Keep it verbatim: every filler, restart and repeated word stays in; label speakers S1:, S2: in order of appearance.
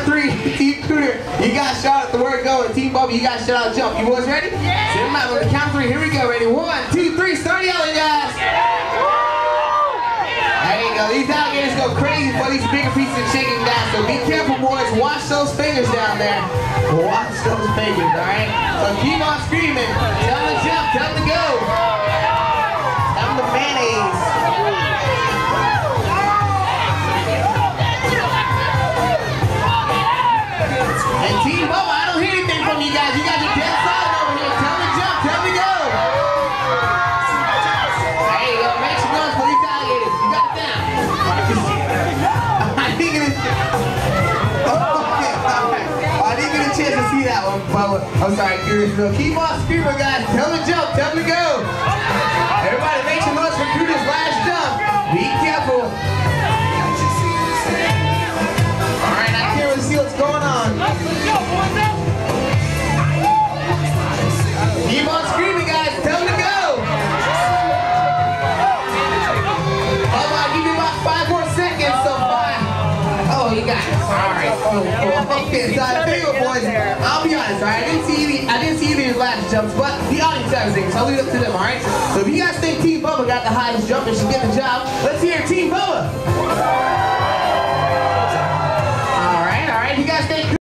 S1: three, Team Cooter, you guys shout out the word go, and Team Bubba, you guys shout out jump. You boys ready? Yeah! Send them out on the count of three. Here we go. Ready? One, two, three. Start yelling, guys. There you go. These alligators go crazy for these bigger pieces of chicken, guys. So be careful, boys. Watch those fingers down there. Watch those fingers, all right? So keep on screaming. Tell them to jump. Tell them to go. Tell them to mayonnaise. And Team Bubba, I don't hear anything from you guys. You guys are dead silent over here. Tell them to jump. Tell them to go. There you go. Make some noise for these alligators. You got it down. I didn't get a I didn't get a chance to see that one, Bubba. I'm sorry, Curious. So keep on screaming, guys. Tell them to jump. Tell them to go. Everybody make some noise for Cooter's last jump. Be careful. All right, I can't really see what's going on. Keep on screaming, guys. Tell them to go. Oh, I'll give you about five more seconds. So five. Oh, you got it. All right. Oh, okay. So I feel, boys. I'll be honest. All right. I didn't see any. I didn't see any of your last jumps, but the audience has things. So I'll leave it up to them. All right. So if you guys think Team Bubba got the highest jump and should get the job, let's hear Team Bubba.